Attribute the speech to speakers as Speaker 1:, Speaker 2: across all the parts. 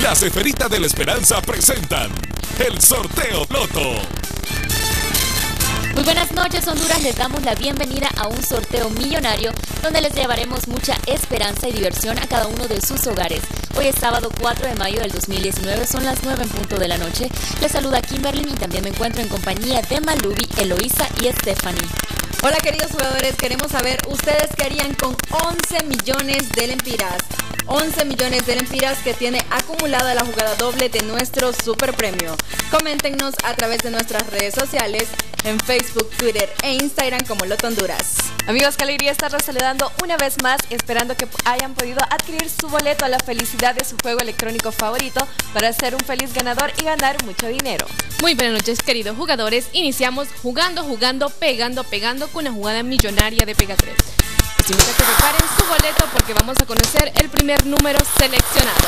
Speaker 1: Las Esferitas de la Esperanza presentan el Sorteo Loto.
Speaker 2: Muy buenas noches, Honduras. Les damos la bienvenida a un sorteo millonario donde les llevaremos mucha esperanza y diversión a cada uno de sus hogares. Hoy es sábado 4 de mayo del 2019, son las 9 en punto de la noche. Les saluda Kimberly y también me encuentro en compañía de Malubi, Eloísa y Stephanie.
Speaker 3: Hola queridos jugadores, queremos saber ustedes qué harían con 11 millones de lempiras. 11 millones de lempiras que tiene acumulada la jugada doble de nuestro super premio. Coméntenos a través de nuestras redes sociales en Facebook, Twitter e Instagram como Loto Honduras.
Speaker 4: Amigos, qué alegría estarlos saludando una vez más, esperando que hayan podido adquirir su boleto a la felicidad de su juego electrónico favorito para ser un feliz ganador y ganar mucho dinero.
Speaker 5: Muy buenas noches, queridos jugadores. Iniciamos jugando, pegando con una jugada millonaria de Pega 3. Les invito a que preparen su boleto porque vamos a conocer el primer número seleccionado.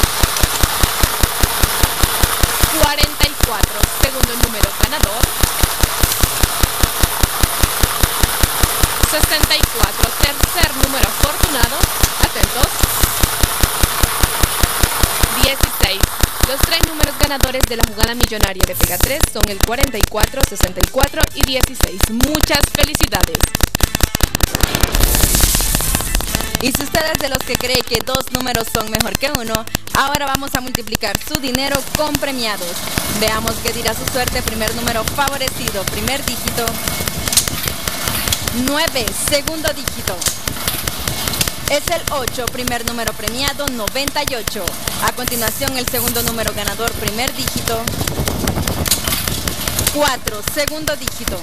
Speaker 5: 44, segundo número ganador. 64, tercer número afortunado. Atentos. 16. Los tres números ganadores de la jugada millonaria de Pega 3 son el 44, 64 y 16. Muchas felicidades.
Speaker 3: Y si usted es de los que cree que dos números son mejor que uno, ahora vamos a multiplicar su dinero con premiados. Veamos qué dirá su suerte. Primer número favorecido, primer dígito. 9, segundo dígito. Es el 8, primer número premiado, 98. A continuación, el segundo número ganador, primer dígito. 4, segundo dígito.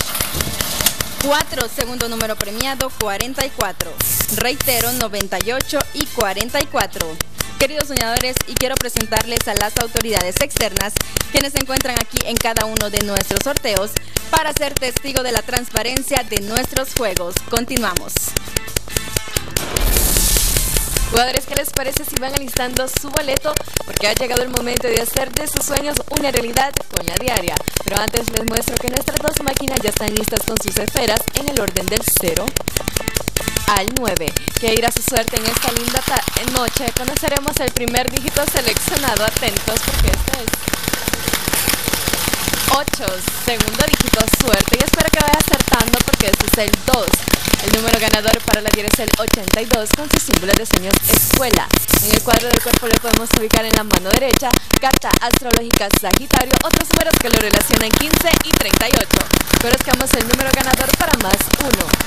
Speaker 3: 4, segundo número premiado, 44. Reitero, 98 y 44. Queridos soñadores, y quiero presentarles a las autoridades externas, quienes se encuentran aquí en cada uno de nuestros sorteos, para ser testigo de la transparencia de nuestros juegos. Continuamos.
Speaker 4: Jugadores, ¿qué les parece si van alistando su boleto? Porque ha llegado el momento de hacer de sus sueños una realidad con la diaria. Pero antes les muestro que nuestras dos máquinas ya están listas con sus esferas en el orden del 0 al 9. Que irá su suerte en esta linda noche. Conoceremos el primer dígito seleccionado. Atentos porque este es 8, segundo dígito, suerte, y espero que vaya acertando porque este es el 2. El número ganador para la diaria es el 82 con sus símbolos de sueños escuela. En el cuadro del cuerpo le podemos ubicar en la mano derecha carta astrológica Sagitario, otros números que lo relacionan 15 y 38. Conozcamos el número ganador para más 1.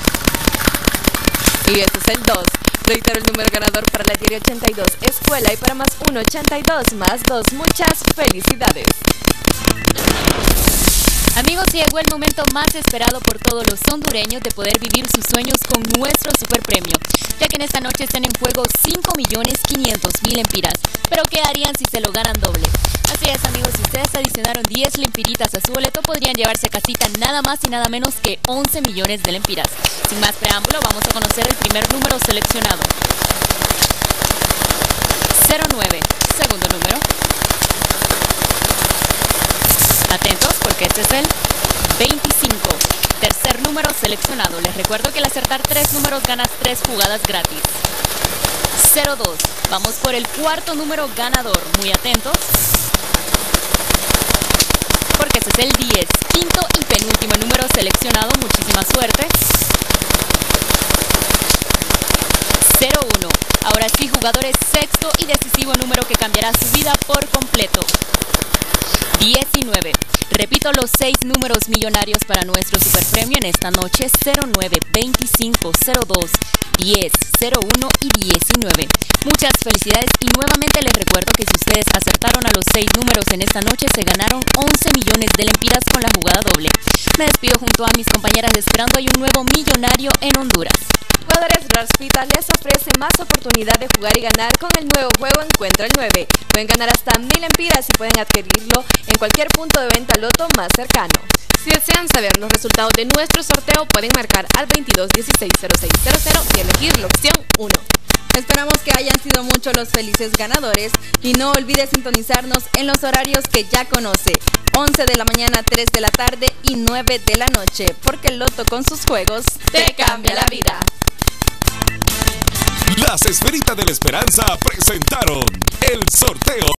Speaker 4: Y este es el 2. Reitero el número ganador para la diaria 82 escuela y para más 1, 82 más 2. Muchas felicidades.
Speaker 2: Amigos, llegó el momento más esperado por todos los hondureños de poder vivir sus sueños con nuestro super premio, ya que en esta noche están en juego 5.500.000 lempiras. Pero ¿qué harían si se lo ganan doble? Así es, amigos, si ustedes adicionaron 10 lempiritas a su boleto, podrían llevarse a casita nada más y nada menos que 11 millones de lempiras. Sin más preámbulo, vamos a conocer el primer número seleccionado. 09, segundo número. Atentos porque este es el 25, tercer número seleccionado. Les recuerdo que al acertar 3 números ganas 3 jugadas gratis. 02, vamos por el cuarto número ganador. Muy atentos porque este es el 10, quinto y penúltimo número seleccionado. Muchísima suerte. 01, ahora sí, jugadores, sexto y decisivo número que cambiará su vida por completo. 19. Repito los 6 números millonarios para nuestro superpremio en esta noche: 09, 25, 02, 10, 01 y 19. Muchas felicidades y nuevamente les recuerdo que si ustedes acertaron a los 6 números en esta noche, se ganaron 11 millones de lempiras con la jugada doble. Me despido junto a mis compañeras esperando hay un nuevo millonario en Honduras.
Speaker 4: Jugadores, Raspita les ofrece más oportunidad de jugar y ganar con el nuevo juego Encuentra el 9. Pueden ganar hasta 1000 lempiras y pueden adquirirlo en cualquier punto de venta Loto más cercano.
Speaker 5: Si desean saber los resultados de nuestro sorteo, pueden marcar al 22 16 0600 y elegir la opción 1.
Speaker 3: Esperamos que hayan sido muchos los felices ganadores y no olvide sintonizarnos en los horarios que ya conoce: 11 de la mañana, 3 de la tarde y 9 de la noche, porque el Loto con sus juegos
Speaker 4: te cambia la vida.
Speaker 1: Las Esferitas de la Esperanza presentaron el sorteo